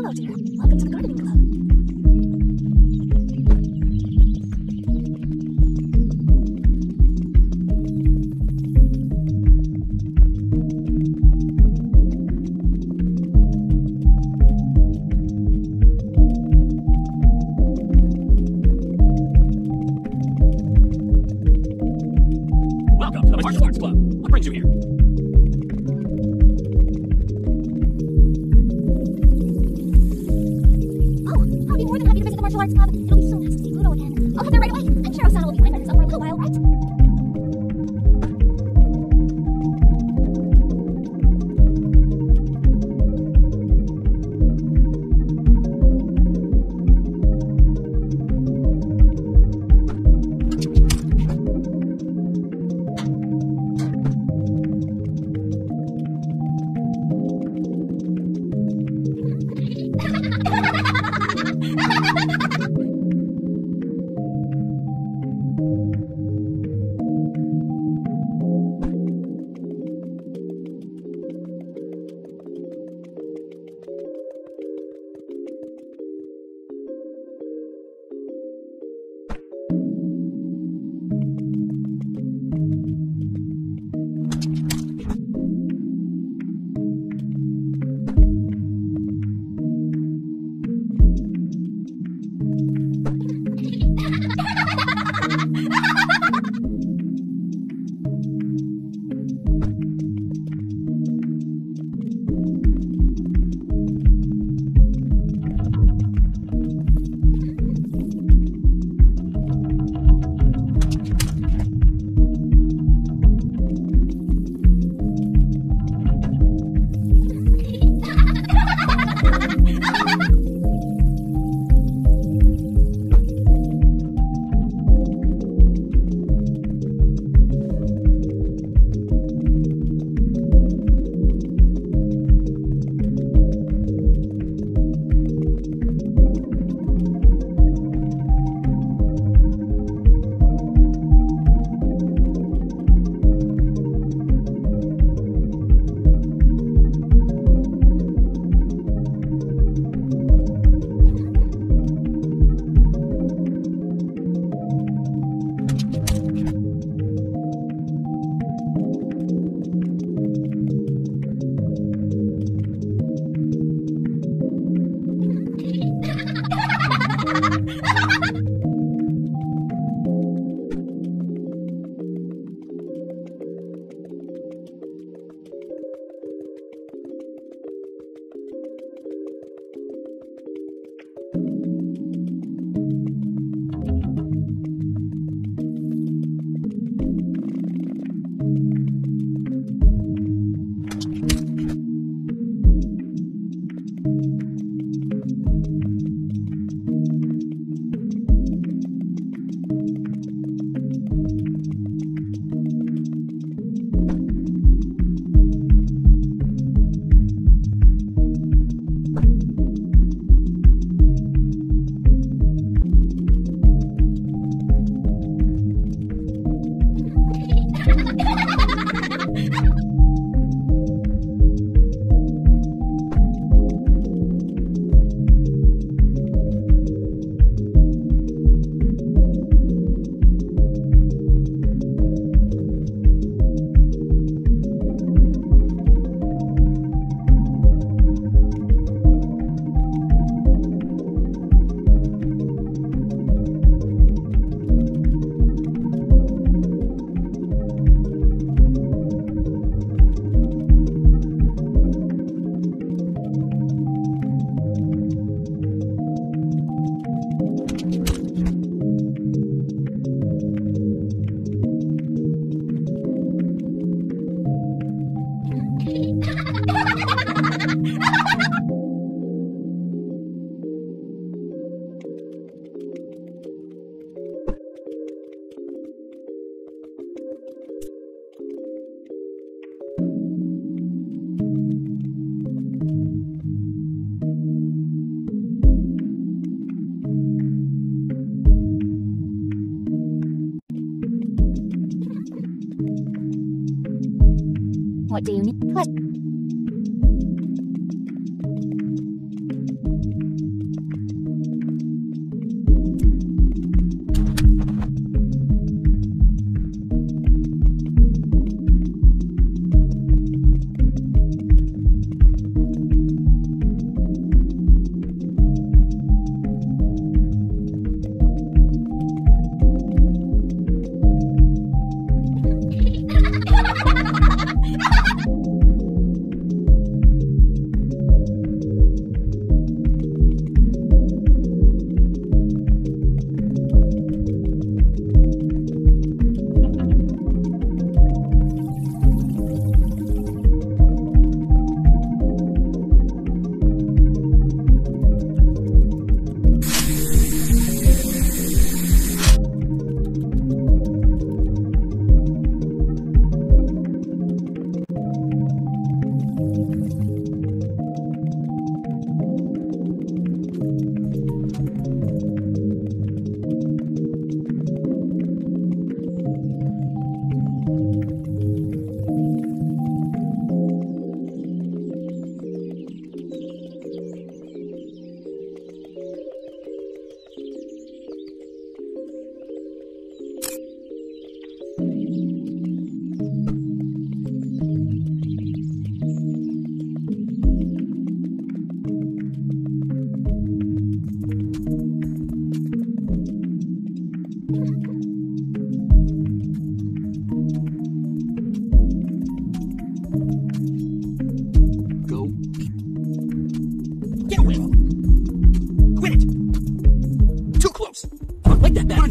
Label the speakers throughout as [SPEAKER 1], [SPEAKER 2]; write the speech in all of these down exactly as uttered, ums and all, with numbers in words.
[SPEAKER 1] Hello, dear. Welcome to the gardening club.
[SPEAKER 2] Welcome to the Martial Arts Club. What brings you here?
[SPEAKER 1] Oh, I'll be more than happy to visit the Martial Arts Club. It'll be so nice to see Pluto again. I'll head there right away. I'm sure Osana will be fine by herself for a little while, right? What do you need? What?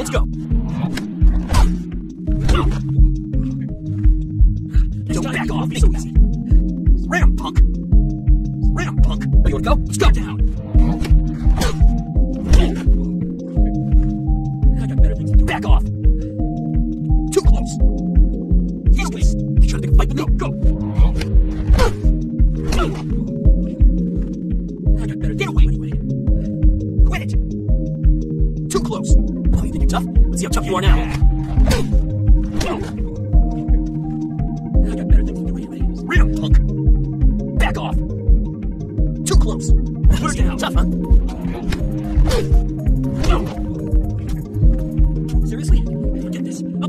[SPEAKER 2] Let's go. Don't back off. It's so easy. Ram, punk. Ram, punk. Oh, you wanna go? Let's go down. I got better things to do. Back off. Too close. Useless. You trying to make a fight with me? Go. I got better. Get away anyway. Quit it. Too close. Oh, you think you're tough? Let's see how tough you are now. I got better things to do anyway. Ram, punk. Back off. Too close. Put her down. Tough, huh? Seriously? Forget this. Oh.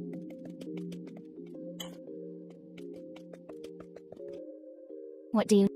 [SPEAKER 1] What do you